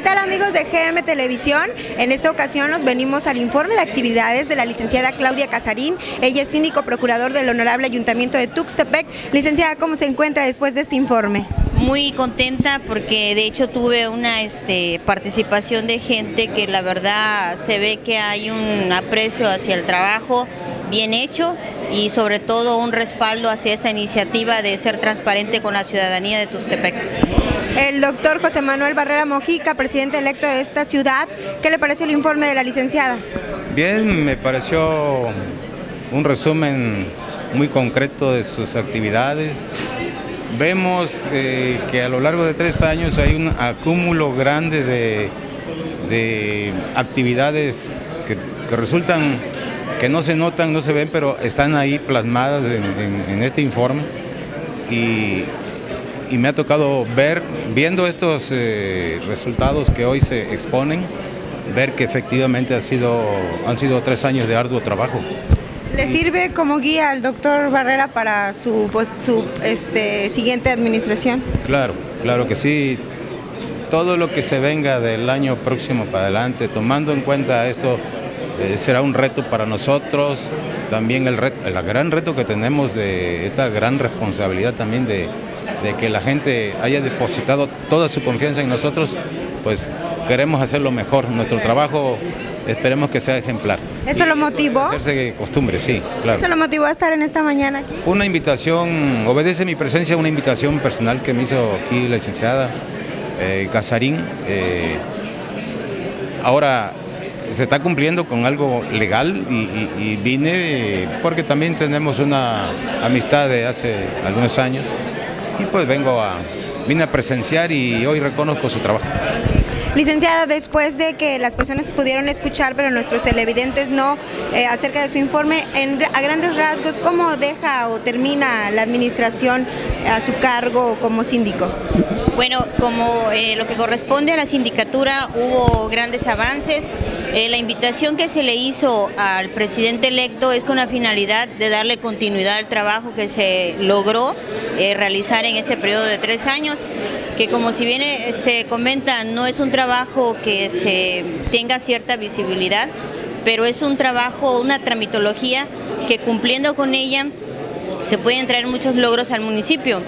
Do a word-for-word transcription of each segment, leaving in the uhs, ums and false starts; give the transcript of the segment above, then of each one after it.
tal, amigos de G M Televisión? En esta ocasión nos venimos al informe de actividades de la licenciada Claudia Casarín. Ella es síndico procurador del Honorable Ayuntamiento de Tuxtepec. Licenciada, ¿cómo se encuentra después de este informe? Muy contenta porque de hecho tuve una este, participación de gente que la verdad se ve que hay un aprecio hacia el trabajo bien hecho y sobre todo un respaldo hacia esta iniciativa de ser transparente con la ciudadanía de Tuxtepec. El doctor José Manuel Barrera Mojica, presidente electo de esta ciudad, ¿qué le pareció el informe de la licenciada? Bien, me pareció un resumen muy concreto de sus actividades. Vemos eh, que a lo largo de tres años hay un acúmulo grande de, de actividades que, que resultan, que no se notan, no se ven, pero están ahí plasmadas en, en, en este informe. Y, y me ha tocado ver, viendo estos eh, resultados que hoy se exponen, ver que efectivamente ha sido, han sido tres años de arduo trabajo. ¿Le sirve como guía al doctor Barrera para su, su este, siguiente administración? Claro, claro que sí. Todo lo que se venga del año próximo para adelante, tomando en cuenta esto, eh, será un reto para nosotros. También el, reto, el gran reto que tenemos de esta gran responsabilidad también de, de que la gente haya depositado toda su confianza en nosotros, pues queremos hacerlo mejor. Nuestro trabajo esperemos que sea ejemplar. ¿Eso lo motivó? Hacerse costumbre, sí, claro. ¿Eso lo motivó a estar en esta mañana aquí? Fue una invitación, obedece mi presencia, una invitación personal que me hizo aquí la licenciada eh, Casarín. Eh, ahora se está cumpliendo con algo legal y, y, y vine eh, porque también tenemos una amistad de hace algunos años y pues vengo a, vine a presenciar y hoy reconozco su trabajo. Licenciada, después de que las personas pudieron escuchar, pero nuestros televidentes no, eh, acerca de su informe, en, a grandes rasgos, ¿cómo deja o termina la administración a su cargo como síndico? Bueno, como eh, lo que corresponde a la sindicatura hubo grandes avances. Eh, la invitación que se le hizo al presidente electo es con la finalidad de darle continuidad al trabajo que se logró eh, realizar en este periodo de tres años, que como si bien eh, se comenta no es un trabajo que se tenga cierta visibilidad, pero es un trabajo, una tramitología que cumpliendo con ella se pueden traer muchos logros al municipio.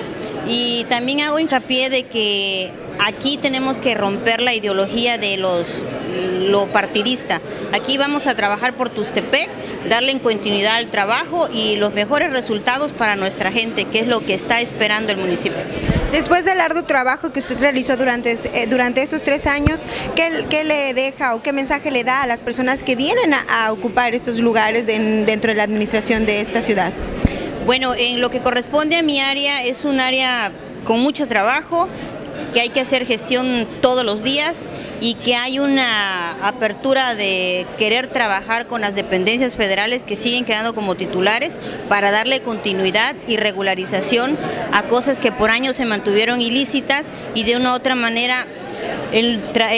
Y también hago hincapié de que aquí tenemos que romper la ideología de los, lo partidista. Aquí vamos a trabajar por Tuxtepec, darle continuidad al trabajo y los mejores resultados para nuestra gente, que es lo que está esperando el municipio. Después del arduo trabajo que usted realizó durante, eh, durante estos tres años, ¿qué, ¿qué le deja o qué mensaje le da a las personas que vienen a, a ocupar estos lugares de, dentro de la administración de esta ciudad? Bueno, en lo que corresponde a mi área, es un área con mucho trabajo, que hay que hacer gestión todos los días y que hay una apertura de querer trabajar con las dependencias federales que siguen quedando como titulares para darle continuidad y regularización a cosas que por años se mantuvieron ilícitas y de una u otra manera, en,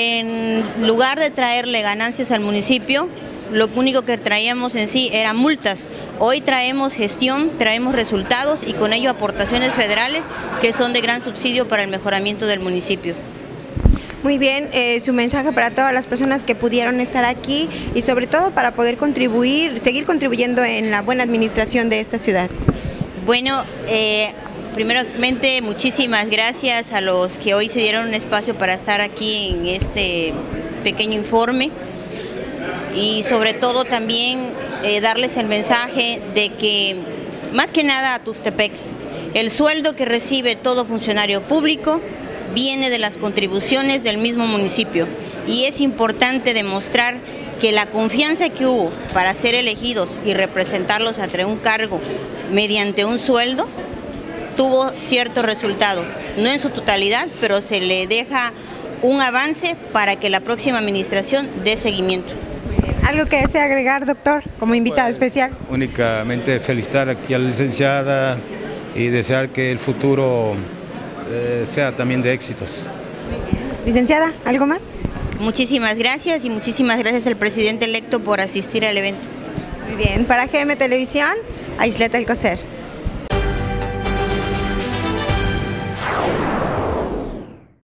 en lugar de traerle ganancias al municipio, lo único que traíamos en sí eran multas. Hoy traemos gestión, traemos resultados y con ello aportaciones federales que son de gran subsidio para el mejoramiento del municipio. Muy bien, eh, su mensaje para todas las personas que pudieron estar aquí y sobre todo para poder contribuir, seguir contribuyendo en la buena administración de esta ciudad. Bueno, eh, primeramente muchísimas gracias a los que hoy se dieron un espacio para estar aquí en este pequeño informe. Y sobre todo también eh, darles el mensaje de que, más que nada a Tuxtepec, el sueldo que recibe todo funcionario público viene de las contribuciones del mismo municipio y es importante demostrar que la confianza que hubo para ser elegidos y representarlos ante un cargo mediante un sueldo tuvo cierto resultado, no en su totalidad, pero se le deja un avance para que la próxima administración dé seguimiento. ¿Algo que desea agregar, doctor, como invitado pues, especial? Únicamente felicitar aquí a la licenciada y desear que el futuro eh, sea también de éxitos. Muy bien. Licenciada, ¿algo más? Muchísimas gracias y muchísimas gracias al presidente electo por asistir al evento. Muy bien, para G M Televisión, Aisleta Alcocer.